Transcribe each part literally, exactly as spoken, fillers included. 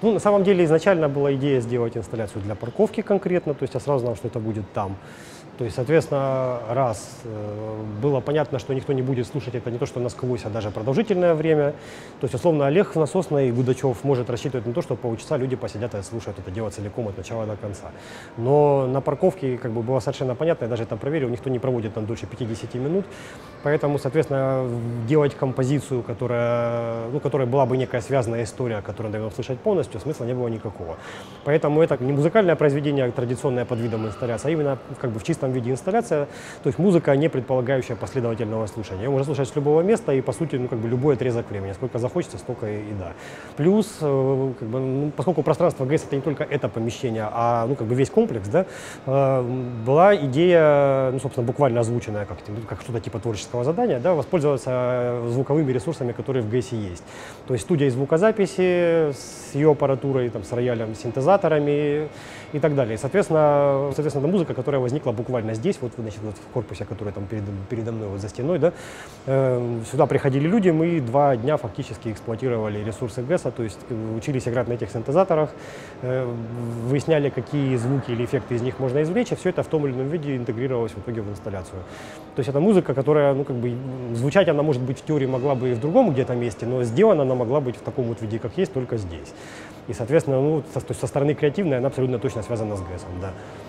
Ну, на самом деле, изначально была идея сделать инсталляцию для парковки конкретно, то есть я сразу знал, что это будет там. То есть, соответственно, раз э, было понятно, что никто не будет слушать это не то, что насквозь, а даже продолжительное время. То есть, условно, Олег Насосный и Гудачев может рассчитывать на то, что полчаса люди посидят и слушают это дело целиком от начала до конца. Но на парковке как бы было совершенно понятно, я даже это проверил, никто не проводит там дольше пятидесяти минут. Поэтому, соответственно, делать композицию, которая, ну, которая была бы некая связанная история, которую надо услышать полностью, смысла не было никакого. Поэтому это не музыкальное произведение, а традиционное под видом инсталляции, а именно как бы в чистом виде инсталляция, то есть музыка, не предполагающая последовательного слушания. Ее можно слушать с любого места и, по сути, ну, как бы любой отрезок времени. Сколько захочется, столько и, и да. Плюс, э, как бы, ну, поскольку пространство ГЭС — это не только это помещение, а ну, как бы весь комплекс, да, э, была идея, ну, собственно, буквально озвученная, как, как что-то типа творческого задания, да, воспользоваться звуковыми ресурсами, которые в ГЭСе есть. То есть студия звукозаписи с ее аппаратурой, там, с роялем, синтезаторами и так далее. И, соответственно, соответственно, это музыка, которая возникла буквально здесь, вот, значит, вот в корпусе, который там передо, передо мной, вот за стеной, да, э, сюда приходили люди, мы два дня фактически эксплуатировали ресурсы ГЭСа, то есть учились играть на этих синтезаторах, э, выясняли, какие звуки или эффекты из них можно извлечь, и все это в том или ином виде интегрировалось в итоге в инсталляцию. То есть это музыка, которая, ну, как бы, звучать она, может быть, в теории могла бы и в другом где-то месте, но сделана она могла быть в таком вот виде, как есть, только здесь. И, соответственно, ну, со, то есть со стороны креативной она абсолютно точно связана с ГЭСом, да.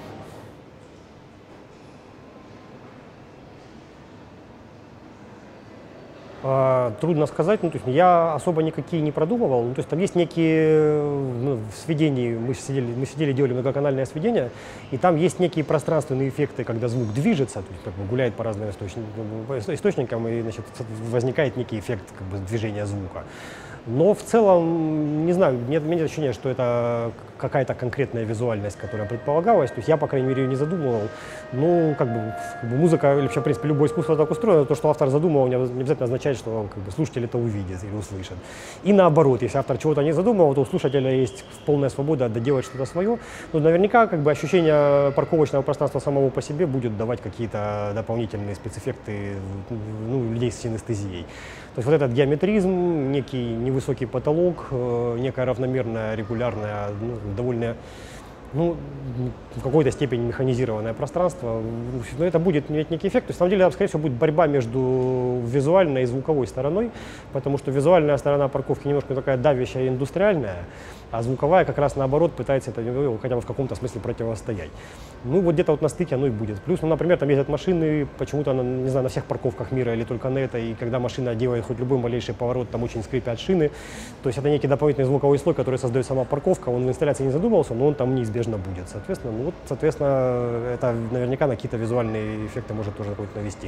А, трудно сказать, ну, то есть я особо никакие не продумывал, ну, то есть там есть некие, ну, в сведении, мы сидели, мы сидели, делали многоканальное сведение, и там есть некие пространственные эффекты, когда звук движется, то есть как бы гуляет по разным источникам, источникам и, значит, возникает некий эффект как бы движения звука. Но в целом, не знаю, нет, у меня нет ощущения, что это какая-то конкретная визуальность, которая предполагалась. То есть я, по крайней мере, ее не задумывал. Ну, как бы, как бы музыка, или вообще, в принципе, любое искусство так устроено, то, что автор задумал, не обязательно означает, что как бы, слушатель это увидит или услышит. И наоборот, если автор чего-то не задумал, то у слушателя есть полная свобода доделать что-то свое. Но наверняка как бы, ощущение парковочного пространства самого по себе будет давать какие-то дополнительные спецэффекты, ну, людей с синестезией. То есть вот этот геометризм, некий невысокий потолок, некая равномерная, регулярная, ну, довольно, ну, в какой-то степени механизированное пространство, но это будет иметь некий эффект. То есть, на самом деле, скорее всего, будет борьба между визуальной и звуковой стороной, потому что визуальная сторона парковки немножко такая давящая и индустриальная, а звуковая как раз наоборот пытается это хотя бы в каком-то смысле противостоять. Ну, вот где-то вот на стыке оно и будет. Плюс, ну, например, там ездят машины, почему-то, не знаю, на всех парковках мира или только на этой, и когда машина делает хоть любой малейший поворот, там очень скрипят шины. То есть это некий дополнительный звуковой слой, который создает сама парковка. Он в инсталляции не задумывался, но он там неизбежно будет. Соответственно, ну, вот, соответственно, это наверняка на какие-то визуальные эффекты может тоже какой-то навести.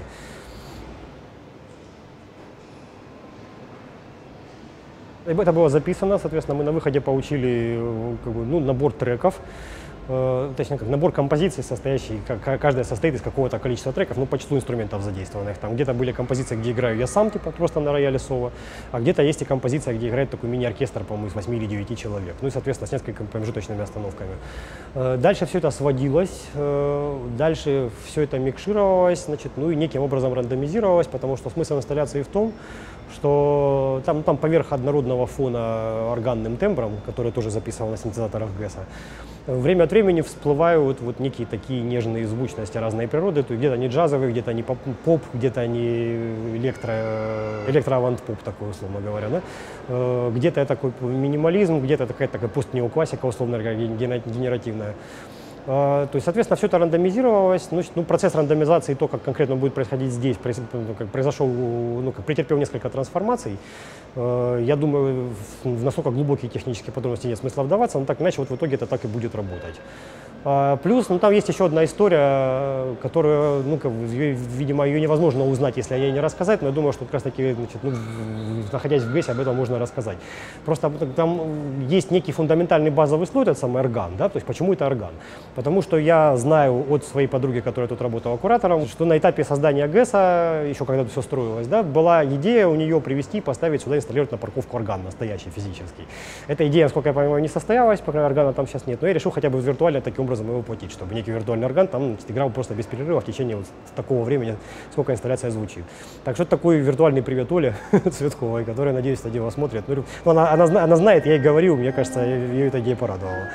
Это было записано, соответственно, мы на выходе получили как бы, ну, набор треков, э, точнее, как набор композиций, состоящий, как, каждая состоит из какого-то количества треков, ну, по числу инструментов задействованных. Там где-то были композиции, где играю я сам, типа просто на рояле соло, а где-то есть и композиция, где играет такой мини-оркестр, по-моему, из восьми или девяти человек, ну и, соответственно, с несколькими промежуточными остановками. Э, дальше все это сводилось, э, дальше все это микшировалось, значит, ну и неким образом рандомизировалось, потому что смысл инсталляции в том, что там, там поверх однородного фона органным тембром, который тоже записывал на синтезаторах ГЭСа, время от времени всплывают вот некие такие нежные звучности разной природы, то где-то они джазовые, где-то они поп, поп где-то они электро, электро-авант-поп такой, условно говоря, да? Где-то такой минимализм, где-то такая, такая постнеоклассика, условно говоря, генеративная. То есть, соответственно, все это рандомизировалось. Ну, ну, процесс рандомизации, то, как конкретно будет происходить здесь, произошел, ну, как претерпел несколько трансформаций. Я думаю, в настолько глубокие технические подробности нет смысла вдаваться, но так иначе вот в итоге это так и будет работать. Плюс, ну, там есть еще одна история, которую, ну, как, ее, видимо, ее невозможно узнать, если о ней не рассказать, но я думаю, что как раз таки, значит, ну, находясь в ГЭСе, об этом можно рассказать. Просто там есть некий фундаментальный базовый слой, этот самый орган, да, то есть почему это орган? Потому что я знаю от своей подруги, которая тут работала куратором, что на этапе создания ГЭСа, еще когда все строилось, да, была идея у нее привезти, поставить сюда, инсталлировать на парковку орган настоящий, физический. Эта идея, насколько я понимаю, не состоялась, пока органа там сейчас нет, но я решил хотя бы виртуально таким образом образом его платить, чтобы некий виртуальный орган там, значит, играл просто без перерыва в течение вот такого времени, сколько инсталляция звучит. Так что это такой виртуальный привет Оле Цветковой, которая, надеюсь, это дело смотрит. Ну, она, она, она знает, я ей говорил, мне кажется, ее эта идея порадовала.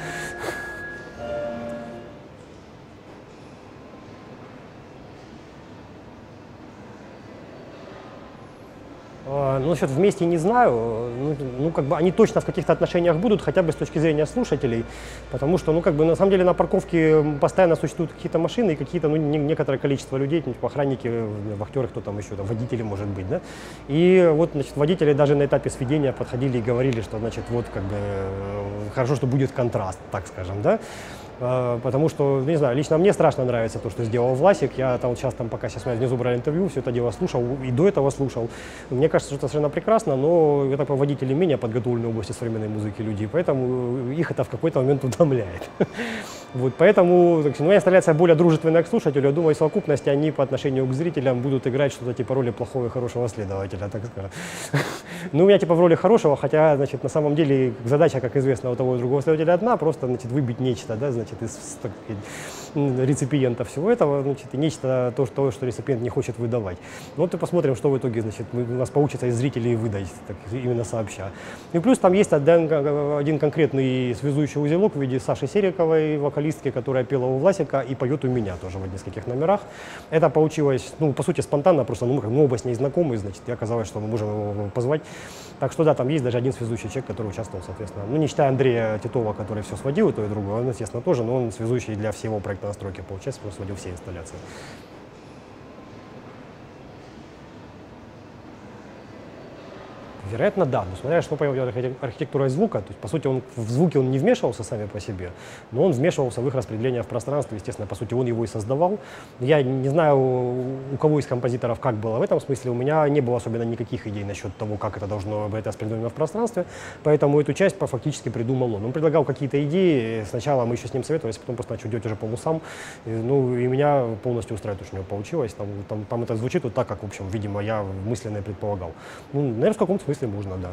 Ну, насчет вместе не знаю, ну, ну, как бы они точно в каких-то отношениях будут, хотя бы с точки зрения слушателей, потому что, ну, как бы, на самом деле на парковке постоянно существуют какие-то машины и какие-то, ну, не, некоторое количество людей, типа охранники, вахтеры, кто там еще, там, водители, может быть, да, и вот, значит, водители даже на этапе сведения подходили и говорили, что, значит, вот, как бы, хорошо, что будет контраст, так скажем, да. Потому что, не знаю, лично мне страшно нравится то, что сделал Власик. Я там сейчас, там, пока сейчас внизу брали интервью, все это дело слушал и до этого слушал. Мне кажется, что это совершенно прекрасно, но я так водители менее подготовлены в области современной музыки люди, поэтому их это в какой-то момент утомляет. Вот, поэтому, так, моя инсталляция более дружественная к слушателю. Я думаю, в совокупности они по отношению к зрителям будут играть что-то типа роли плохого и хорошего следователя, так скажем. Ну, у меня типа в роли хорошего, хотя, значит, на самом деле задача, как известно, у того и другого следователя одна, просто, значит, выбить нечто, да, значит, из, так сказать, реципиента всего этого, значит, и нечто то, что, что реципиент не хочет выдавать. Вот и посмотрим, что в итоге, значит, у нас получится из зрителей выдать, так, именно сообща. И плюс там есть один, один конкретный связующий узелок в виде Саши Сериковой, вокалистки, которая пела у Власика и поет у меня тоже в нескольких номерах. Это получилось, ну, по сути, спонтанно, просто ну, мы оба с ней знакомы, значит, и оказалось, что мы можем его позвать. Так что да, там есть даже один связующий человек, который участвовал, соответственно. Ну, не считая Андрея Титова, который все сводил, и то, и другое, он, естественно, тоже, но он связующий для всего проекта настройки, получается, просто сводил все инсталляции. Вероятно, да, но смотря что появилась архитектура звука, то есть, по сути, он в звуке он не вмешивался сами по себе, но он вмешивался в их распределение в пространстве, естественно, по сути, он его и создавал. Я не знаю, у кого из композиторов как было в этом смысле, у меня не было особенно никаких идей насчет того, как это должно быть распределено в пространстве, поэтому эту часть фактически придумал он. Он предлагал какие-то идеи, сначала мы еще с ним советовались, потом просто начал делать уже по усам, ну, и меня полностью устраивает, что у него получилось, там, там, там это звучит вот так, как, в общем, видимо, я мысленно и предполагал. Ну, наверное, в каком-то смысле можно, да.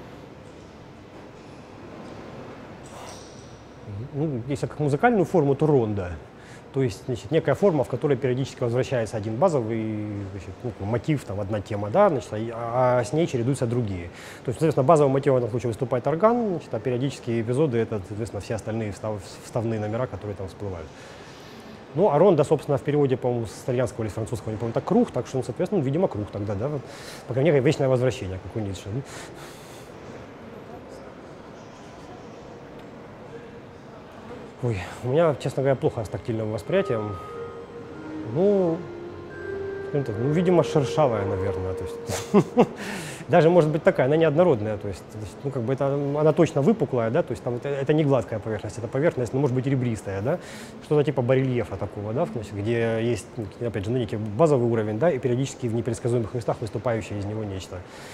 Ну, если как музыкальную форму, то ронда. То есть, значит, некая форма, в которой периодически возвращается один базовый, значит, ну, мотив, там, одна тема, да, значит, а, а с ней чередуются другие. То есть, соответственно, базовым мотивом в этом случае выступает орган, значит, а периодические эпизоды — это, соответственно, все остальные встав, вставные номера, которые там всплывают. Ну, а ронда, собственно, в переводе, по-моему, с итальянского или с французского, не помню, это круг, так что, ну, соответственно, видимо, круг тогда, да, по крайней мере, вечное возвращение, как у Ницше. Ой, у меня, честно говоря, плохо с тактильным восприятием. Ну, ну, видимо, шершавая, наверное, то есть... Даже может быть такая, она неоднородная, то есть, ну, как бы это, она точно выпуклая, да, то есть там это, это не гладкая поверхность, это поверхность, но может быть ребристая, да, что-то типа барельефа такого, да, где есть, опять же, ну, некий базовый уровень, да, и периодически в непредсказуемых местах выступающее из него нечто.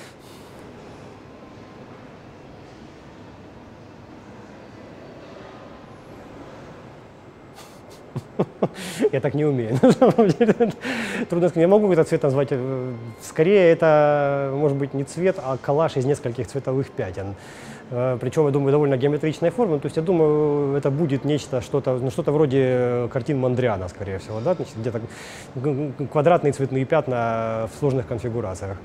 Я так не умею, на самом деле. Трудно сказать. Я могу этот цвет назвать. Скорее, это может быть не цвет, а коллаж из нескольких цветовых пятен. Причем, я думаю, довольно геометричной формы. То есть, я думаю, это будет нечто, что-то, ну, что-то вроде картин Мондриана, скорее всего, да? Где-то квадратные цветные пятна в сложных конфигурациях.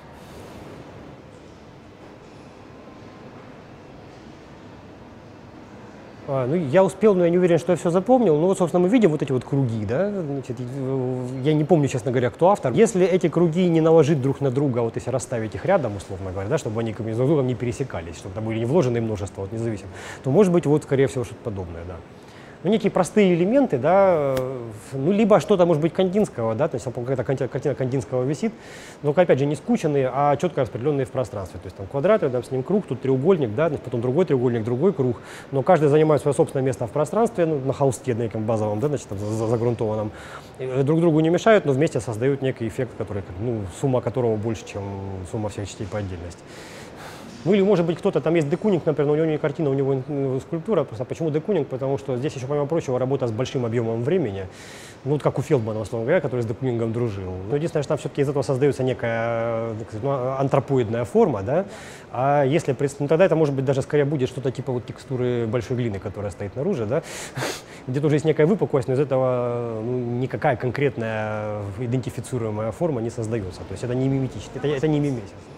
А, ну, я успел, но я не уверен, что я все запомнил. Ну вот, собственно, мы видим вот эти вот круги, да? Значит, я не помню, честно говоря, кто автор. Если эти круги не наложить друг на друга, вот если расставить их рядом, условно говоря, да, чтобы они друг с другом не пересекались, чтобы там были не вложенные множества, вот, независимо, то, может быть, вот, скорее всего, что-то подобное, да. Ну, некие простые элементы, да, ну, либо что-то, может быть, Кандинского, да, то есть какая-то картина Кандинского висит, но, опять же, не скученные, а четко распределенные в пространстве. То есть там квадрат, рядом с ним круг, тут треугольник, да, потом другой треугольник, другой круг, но каждый занимает свое собственное место в пространстве, ну, на холсте неком базовом, да, значит, там, загрунтованном. Друг другу не мешают, но вместе создают некий эффект, который, ну, сумма которого больше, чем сумма всех частей по отдельности. Ну или, может быть, кто-то, там есть де Кунинг, например, но у него не картина, у него скульптура. Просто почему де Кунинг? Потому что здесь еще, помимо прочего, работа с большим объемом времени. Ну, вот как у Фелдмана, условно говоря, который с де Кунингом дружил. Но единственное, что там все-таки из этого создается некая, так сказать, ну, антропоидная форма, да. А если, ну, тогда это, может быть, даже скорее будет что-то типа вот текстуры большой глины, которая стоит наружу, да. где-то уже есть некая выпуклость, но из этого ну, никакая конкретная идентифицируемая форма не создается. То есть это не миметично, это, это не мимесис.